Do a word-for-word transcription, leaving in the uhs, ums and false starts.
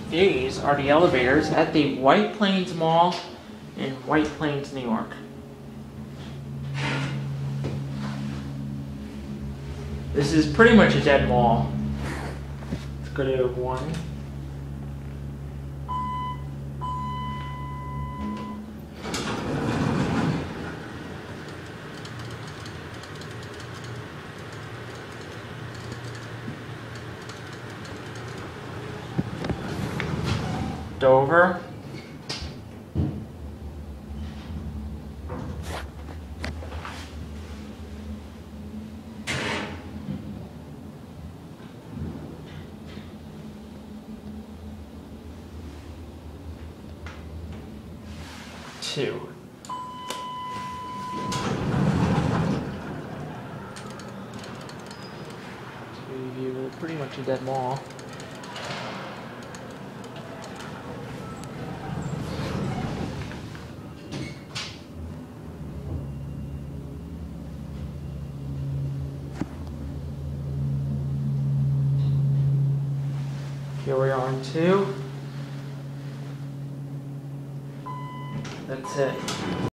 These are the elevators at the White Plains Mall in White Plains, New York. This is pretty much a dead mall. Let's go to one. Dover. Two. Review pretty much a dead mall. Here we are on two. That's it.